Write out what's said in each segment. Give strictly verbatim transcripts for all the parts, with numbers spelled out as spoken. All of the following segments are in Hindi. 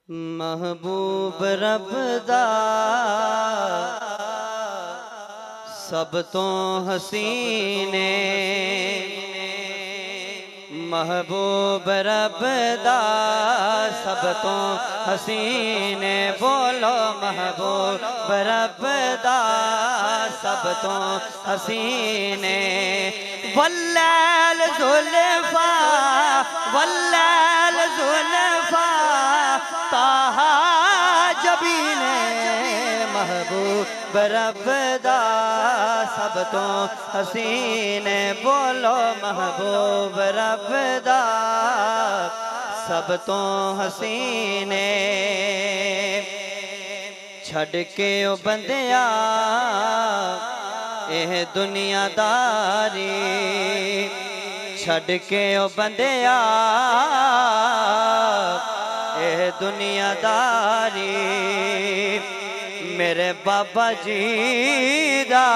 महबूब रब दा सब तो हसीने, महबूब रब दा सब तो हसीने। बोलो महबूब रब दा सब तो हसीने। वल्लैल जुल्फा वल्लैल जुल्फा ताहा जबीने, महबूब रब दा सब तो हसीने। बोलो महबूब रब दा सब तो हसीने। छड़ के ओ बंदिया एह दुनियादारी, छड़ के ओ बंदिया एह दुनियादारी। मेरे बाबा जी दा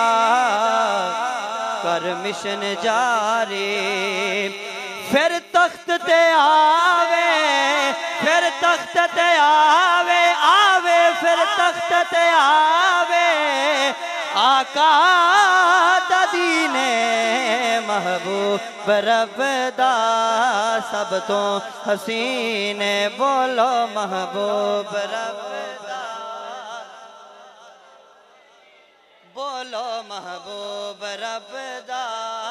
कर मिशन जारी। फिर तख्त ते आवे फिर तख्त ते आवे आवे फिर तख्त ते आवे आका दा दीने। महबूब रब दा सब तो हसीने। बोलो महबूब रब दा, बोलो महबूब रब दा।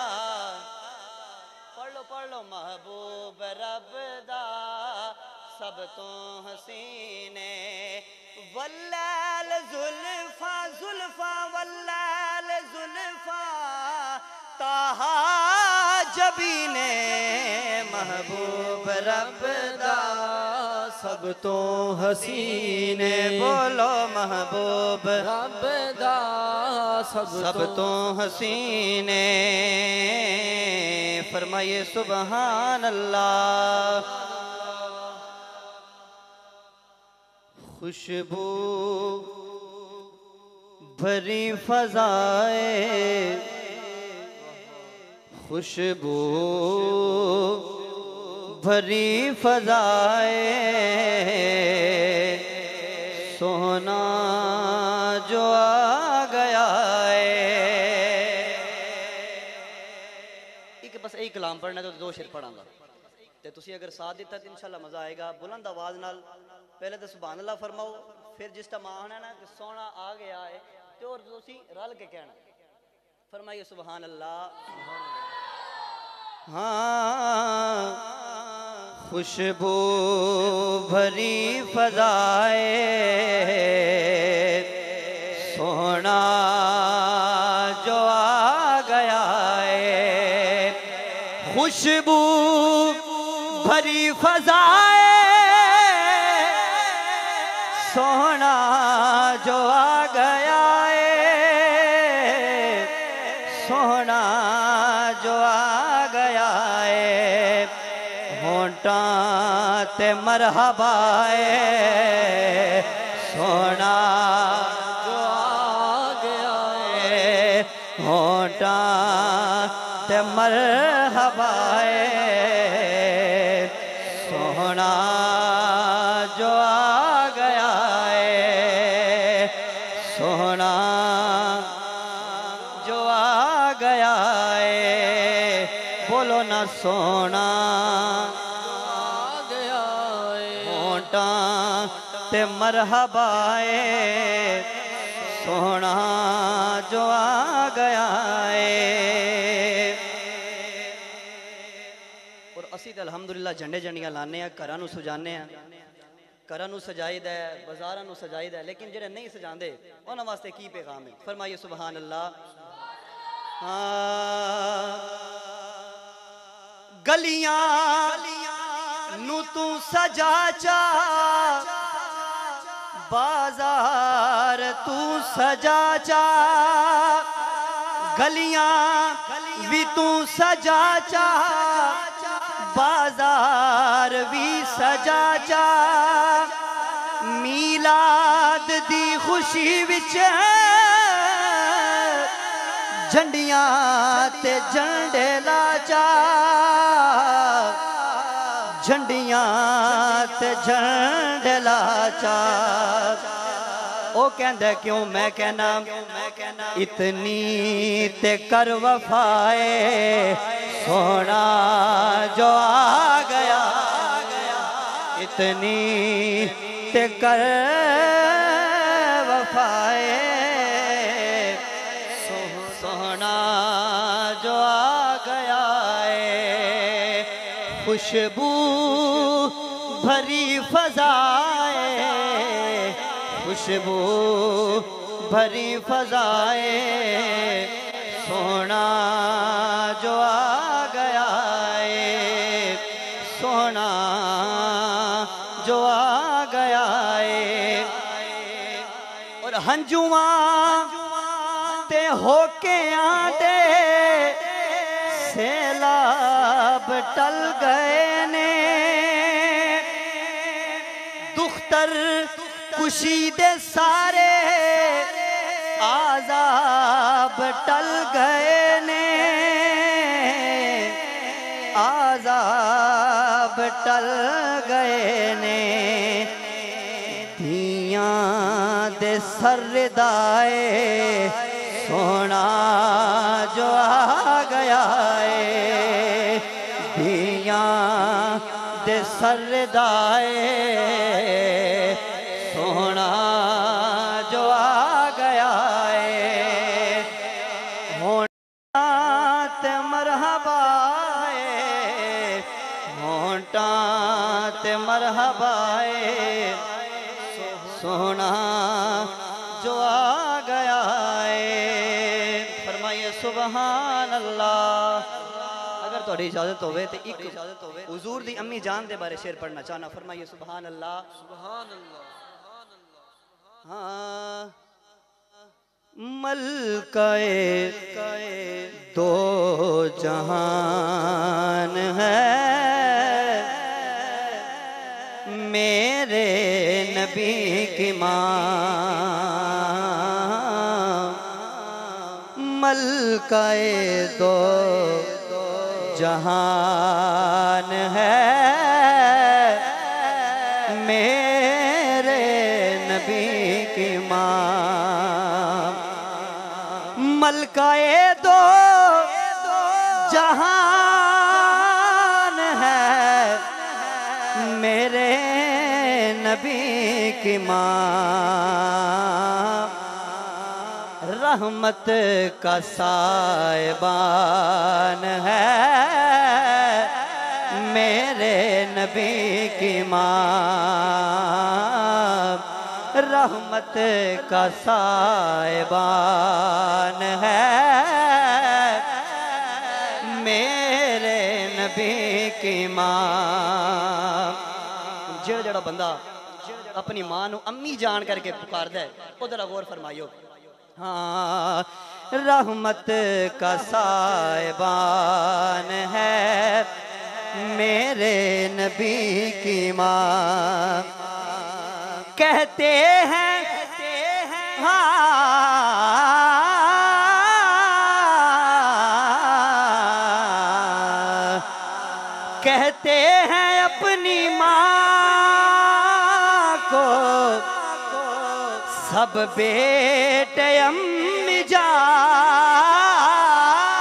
पढ़ लो पढ़ लो महबूब रब दा सब तो हसीने। वल्लैल जुल्फा जुल्फा वल्लैल जुल्फा ताहा जबीने। महबूब रब दा सब तो हसीने। बोलो महबूब रब दा सब, सब तो हसीने। फरमाइए सुबहान अल्लाह। खुशबू भरी फजाए खुशबू भरी फजाए सोना जो आ गया है। एक बस एक कलाम पढ़ना तो दो शेर पढ़ांगा ते तुसी अगर साथ दिता तो इंशाल्लाह मजा आएगा। बुलंद आवाज नाल पहले तो सुभान अल्लाह फरमाओ, फिर जिस टाइम आना ना कि सोना आ गया है तो और तुसी रल के कहना। फरमाइए सुभान अल्लाह। हाँ खुशबू भरी फजाए सोना जो आ गया है। खुशबू भरी फजाए सोना जो आ गया है। सोना जो आ गया है। होंठा ते मरहबा है। सोना जो आ गया है। होंठा ते मरहबा है। सोना जो आ गया है। सोना जो आ गया है। बोलो ना सोना आ गया है। होंठा ते मरहबा है। सोना जो आ गया है। और असी तो अलहमदुलिल्लाह झंडे झंडियां लाने आ, घरां नूं सजाने आ, घरां नूं सजाईदा है, बाजारां नूं सजाईदा है। लेकिन जेड़े नहीं सजांदे उन्हां वास्ते की पैगाम है? फरमाइए सुभान अल्लाह। हाँ गलियां नूं तू सजा चा, बाजार तू सजा चा। गलियां भी तू सजा चा, बाजार भी सजा चा। मीलाद दी खुशी विच झंडियां ते झंडे ला चा। झंडियां ते झंडे ला चाचा ओ कहंदा क्यों मैं कहना इतनी ते कर वफाए सोना जो आ गया इतनी ते कर वफाए सोना जो आ गया है खुशबू भरी फजाए खुशबू भरी फजाए सोना जो आ गया है सोना जो आ गया है और हंजुआ ते होके आते सैलाब टल गए ने दुख्तर कुशीदे सारे आजाब टल गए ने आजाब टल गए ने धियां दे सरदाए सोना जो आ गया है धियां दे सरदाए सोना जो आ गया है होंटा ते मरहबा है होंटा ते मरहबा है सोना जो आ गया है फरमाइए सुबहान अल्लाह अगर थोड़ी इजाजत होवे तो एक हुजूर दी अम्मी जान दे बारे शेर पढ़ना चाहना फरमाइए सुबहान अल्लाह सुबहान अल्लाह हाँ मलकाए दो जहान है मेरे नबी की माँ मलकाए दो जहान है मेरे नबी की माँ मलकाए दो जहान है मेरे नबी की माँ रहमत का साइबान है मेरे नबी की माँ रहमत का साइबान है मेरे नबी की माँ जेड़ा जेड़ा बंदा अपनी मां नू अम्मी जान करके पुकारदा है उधर गौर फरमाइयो हाँ रहमत का साइबान है मेरे नबी की माँ कहते हैं हाँ कहते हैं अपनी माँ को सब बेटे अम्मी जान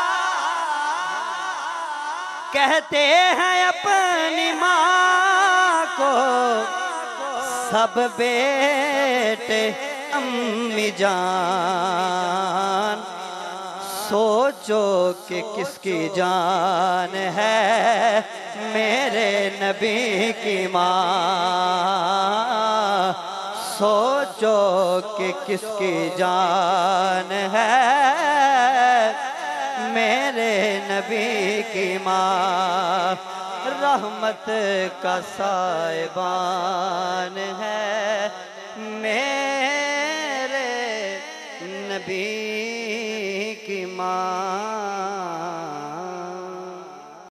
कहते हैं अपनी माँ को सब बेटे अम्मी जान सोचो कि किसकी जान है मेरे नबी की माँ सोचो कि किसकी जान है मेरे नबी की माँ रहमत का साइबान